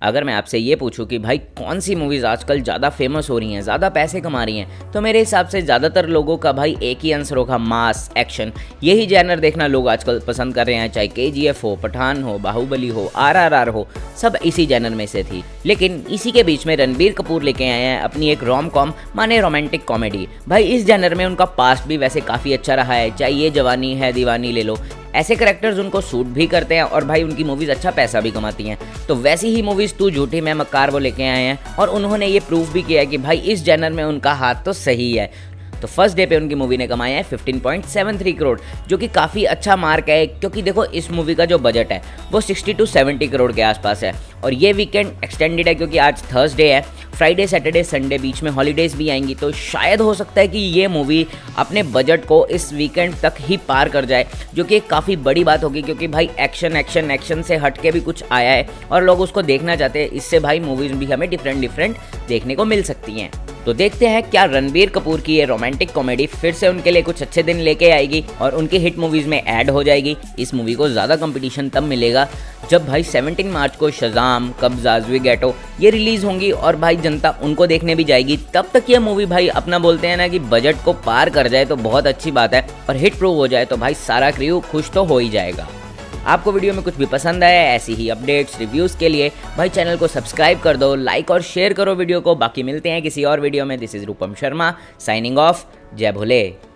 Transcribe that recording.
अगर मैं आपसे ये पूछूं कि भाई कौन सी मूवीज़ आजकल ज़्यादा फेमस हो रही हैं, ज़्यादा पैसे कमा रही हैं, तो मेरे हिसाब से ज़्यादातर लोगों का भाई एक ही आंसर होगा, मास एक्शन। यही जैनर देखना लोग आजकल पसंद कर रहे हैं, चाहे KGF हो, पठान हो, बाहुबली हो, RRR हो, सब इसी जैनर में से थी। लेकिन इसी के बीच में रणबीर कपूर लेके आए हैं अपनी एक रोम कॉम माने रोमांटिक कॉमेडी। भाई इस जैनर में उनका पास्ट भी वैसे काफ़ी अच्छा रहा है, चाहे ये जवानी है दीवानी ले लो, ऐसे करेक्टर्स उनको सूट भी करते हैं और भाई उनकी मूवीज़ अच्छा पैसा भी कमाती हैं। तो वैसी ही मूवीज़ तू झूठी मैं मक्कार वो लेके आए हैं और उन्होंने ये प्रूफ भी किया है कि भाई इस जैनर में उनका हाथ तो सही है। तो फर्स्ट डे पे उनकी मूवी ने कमाया है 15.73 करोड़, जो कि काफ़ी अच्छा मार्क है, क्योंकि देखो इस मूवी का जो बजट है वो 60 to 70 करोड़ के आसपास है। और ये वीकेंड एक्सटेंडेड है क्योंकि आज थर्सडे है, फ्राइडे सैटरडे संडे बीच में हॉलीडेज़ भी आएंगी, तो शायद हो सकता है कि ये मूवी अपने बजट को इस वीकेंड तक ही पार कर जाए, जो कि एक काफ़ी बड़ी बात होगी, क्योंकि भाई एक्शन एक्शन एक्शन से हट के भी कुछ आया है और लोग उसको देखना चाहते हैं। इससे भाई मूवीज़ भी हमें डिफरेंट देखने को मिल सकती हैं। तो देखते हैं क्या रणबीर कपूर की ये रोमांटिक कॉमेडी फिर से उनके लिए कुछ अच्छे दिन लेके आएगी और उनकी हिट मूवीज़ में ऐड हो जाएगी। इस मूवी को ज़्यादा कंपटीशन तब मिलेगा जब भाई 17 मार्च को शज़ाम, कब्ज़ा, ज़्विगैटो ये रिलीज़ होंगी और भाई जनता उनको देखने भी जाएगी। तब तक ये मूवी भाई अपना बोलते हैं ना कि बजट को पार कर जाए तो बहुत अच्छी बात है, और हिट प्रूव हो जाए तो भाई सारा क्रू खुश तो हो ही जाएगा। आपको वीडियो में कुछ भी पसंद आया, ऐसी ही अपडेट्स रिव्यूज़ के लिए भाई चैनल को सब्सक्राइब कर दो, लाइक और शेयर करो वीडियो को। बाकी मिलते हैं किसी और वीडियो में। This is Rupam Sharma signing off. जय भोले।